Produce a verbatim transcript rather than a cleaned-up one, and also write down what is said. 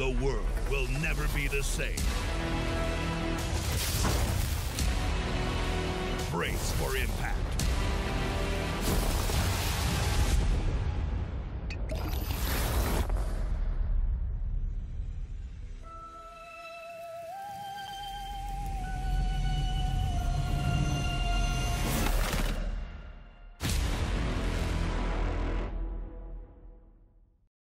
The world will never be the same. Brace for impact.